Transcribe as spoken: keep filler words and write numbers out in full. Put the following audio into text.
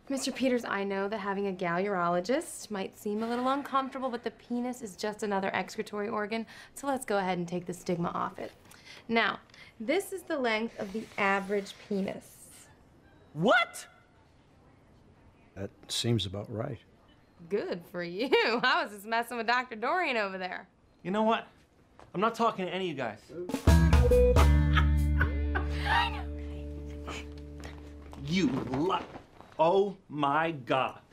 Mister Peters, I know that having a gal urologist might seem a little uncomfortable, but the penis is just another excretory organ, so let's go ahead and take the stigma off it. Now, this is the length of the average penis. What? That seems about right. Good for you. I was just messing with Doctor Dorian over there. You know what? I'm not talking to any of you guys. You li- Oh my God.